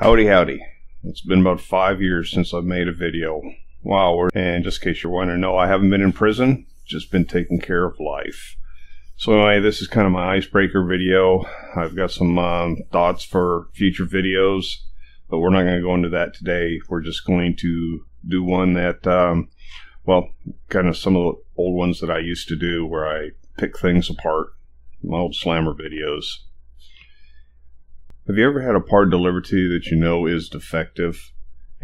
Howdy howdy. It's been about 5 years since I've made a video. Wow, and just in case you're wondering, no, I haven't been in prison, just been taking care of life. So anyway, this is kind of my icebreaker video. I've got some thoughts for future videos, but we're not going to go into that today. We're just going to do one that, well, kind of some of the old ones that I used to do where I pick things apart, my old slammer videos. Have you ever had a part delivered to you that you know is defective?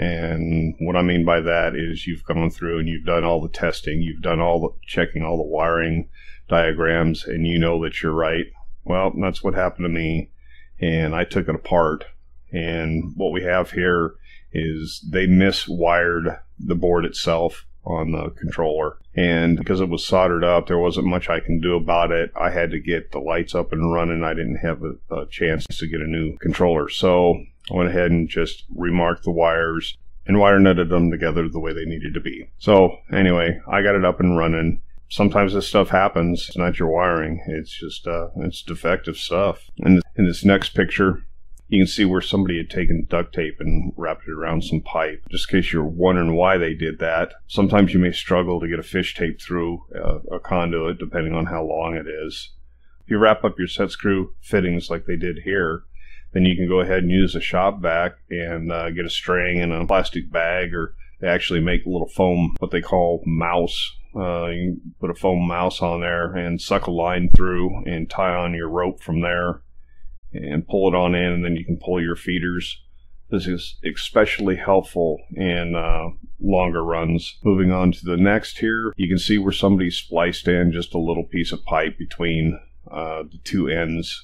And what I mean by that is you've gone through and you've done all the testing, you've done all the checking, all the wiring diagrams, and you know that you're right. Well, that's what happened to me, and I took it apart. And what we have here is they miswired the board itself on the controller, and because it was soldered up, there wasn't much I can do about it. I had to get the lights up and running. I didn't have a chance to get a new controller, so I went ahead and just remarked the wires and wire nutted them together the way they needed to be. So anyway, I got it up and running. Sometimes this stuff happens. It's not your wiring, it's just it's defective stuff. And in this next picture, you can see where somebody had taken duct tape and wrapped it around some pipe. Just in case you're wondering why they did that, sometimes you may struggle to get a fish tape through a conduit, depending on how long it is. If you wrap up your set screw fittings like they did here, then you can go ahead and use a shop vac and get a string in a plastic bag, or they actually make a little foam, what they call mouse. You can put a foam mouse on there and suck a line through and tie on your rope from there and pull it on in, and then you can pull your feeders. This is especially helpful in longer runs. Moving on to the next here, you can see where somebody spliced in just a little piece of pipe between the two ends.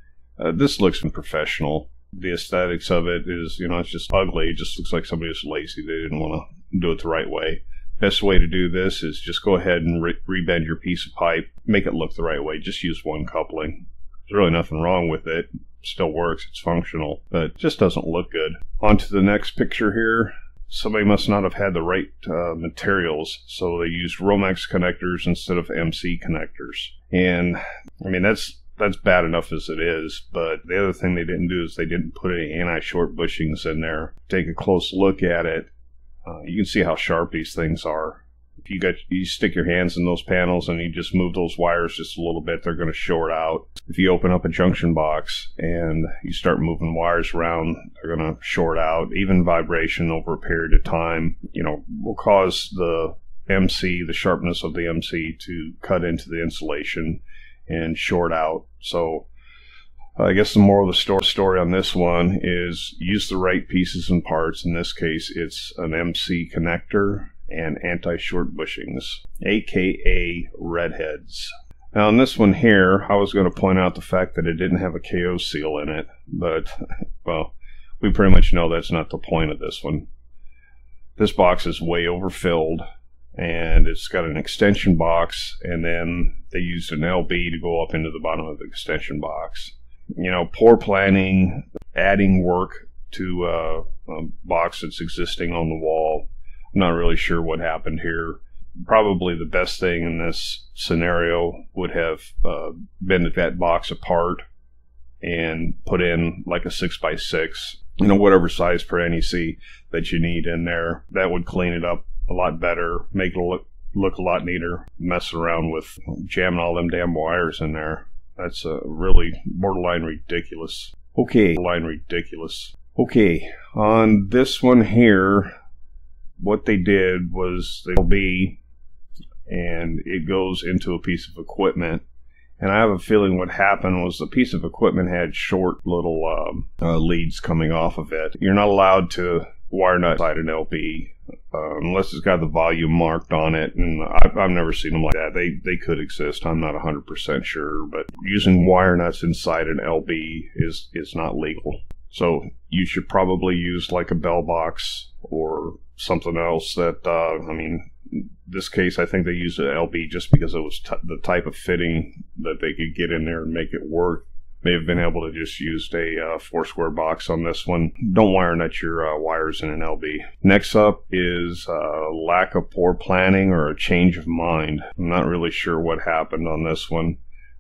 This looks unprofessional. The aesthetics of it is, you know, it's just ugly. It just looks like somebody was lazy. They didn't want to do it the right way. Best way to do this is just go ahead and rebend your piece of pipe, make it look the right way. Just use one coupling. There's really nothing wrong with it. It still works, it's functional, but it just doesn't look good. On to the next picture here. Somebody must not have had the right materials, so they used Romex connectors instead of MC connectors. And I mean, that's bad enough as it is, but the other thing they didn't do is they didn't put any anti-short bushings in there. Take a close look at it. You can see how sharp these things are. If you stick your hands in those panels and you just move those wires just a little bit, they're going to short out. If you open up a junction box and you start moving wires around, they're going to short out. Even vibration over a period of time, you know, will cause the sharpness of the MC to cut into the insulation and short out. So I guess the moral of the story on this one is use the right pieces and parts. In this case, it's an MC connector and anti-short bushings, aka redheads. Now on this one here, I was going to point out the fact that it didn't have a KO seal in it, but well, we pretty much know that's not the point of this one. This box is way overfilled, and it's got an extension box, and then they used an LB to go up into the bottom of the extension box. You know, poor planning, adding work to a box that's existing on the wall. I'm not really sure what happened here. Probably the best thing in this scenario would have been to take that box apart and put in like a 6x6, you know, whatever size per NEC that you need in there. That would clean it up a lot better, make it look a lot neater. Messing around with jamming all them damn wires in there, that's really borderline ridiculous. Okay, on this one here, what they did was they'll be, and it goes into a piece of equipment, and I have a feeling what happened was the piece of equipment had short little leads coming off of it. You're not allowed to wire nut inside an LB unless it's got the volume marked on it, and I've never seen them like that. They could exist, I'm not 100% sure, but using wire nuts inside an LB is not legal. So you should probably use like a bell box or something else that, I mean, in this case I think they used an LB just because it was the type of fitting that they could get in there and make it work. May have been able to just use a 4-square box on this one. Don't wire nut your wires in an LB. Next up is lack of poor planning or a change of mind. I'm not really sure what happened on this one.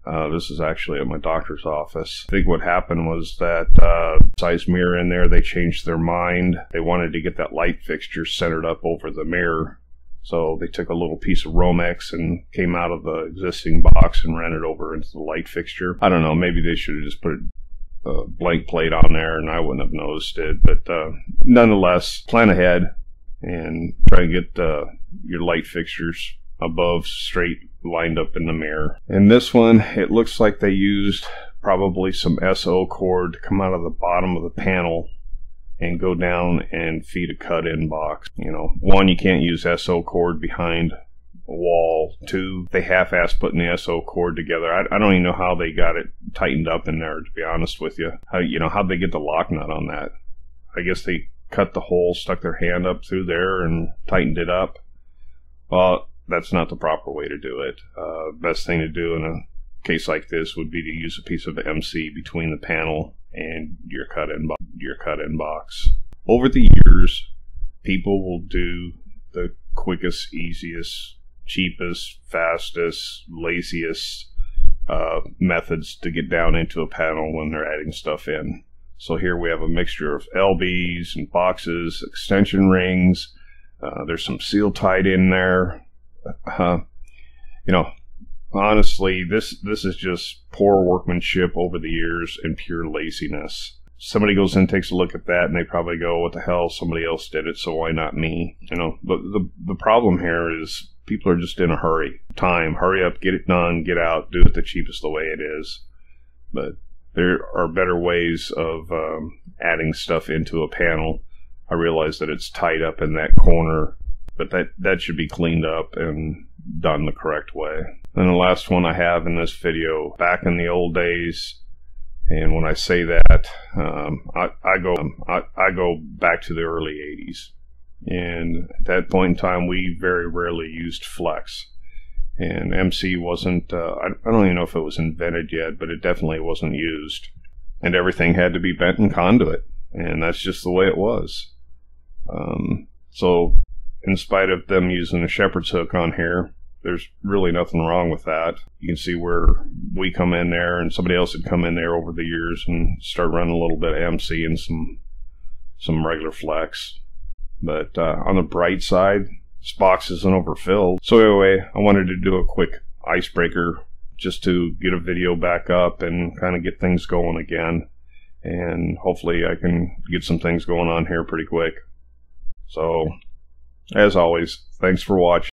This is actually at my doctor's office. I think what happened was that size mirror in there, they changed their mind. They wanted to get that light fixture centered up over the mirror. So they took a little piece of Romex and came out of the existing box and ran it over into the light fixture. I don't know, maybe they should have just put a blank plate on there and I wouldn't have noticed it. But nonetheless, plan ahead and try to get your light fixtures above straight lined up in the mirror. In this one, it looks like they used probably some SO cord to come out of the bottom of the panel and go down and feed a cut-in box. You know, one, you can't use SO cord behind a wall. Two, they half-assed putting the SO cord together. I don't even know how they got it tightened up in there, to be honest with you. How'd they get the lock nut on that? I guess they cut the hole, stuck their hand up through there and tightened it up. Well, that's not the proper way to do it. Best thing to do in a case like this would be to use a piece of MC between the panel and your cut-in box. Over the years, people will do the quickest, easiest, cheapest, fastest, laziest methods to get down into a panel when they're adding stuff in. So here we have a mixture of LBs and boxes, extension rings. There's some seal tied in there. Honestly, this is just poor workmanship over the years and pure laziness. Somebody goes in, takes a look at that, and they probably go, what the hell, somebody else did it, so why not me? But the problem here is people are just in a hurry. Hurry up, get it done, get out, do it the cheapest the way it is. But there are better ways of adding stuff into a panel. I realize that it's tied up in that corner, but that should be cleaned up and done the correct way. And the last one I have in this video, back in the old days, and when I say that, I go back to the early 80s. And at that point in time, we very rarely used flex. And MC wasn't, I don't even know if it was invented yet, but it definitely wasn't used. And everything had to be bent in conduit. And that's just the way it was. So in spite of them using a shepherd's hook on here, there's really nothing wrong with that. You can see where we come in there and somebody else had come in there over the years and start running a little bit of MC and some regular flex. But on the bright side, this box isn't overfilled. So anyway, I wanted to do a quick icebreaker just to get a video back up and kind of get things going again. And hopefully I can get some things going on here pretty quick. So, as always, thanks for watching.